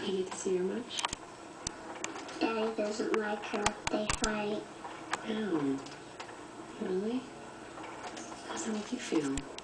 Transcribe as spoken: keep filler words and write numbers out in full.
You get to see her much? Daddy doesn't like her. They fight. Oh. Really? How does that make you feel?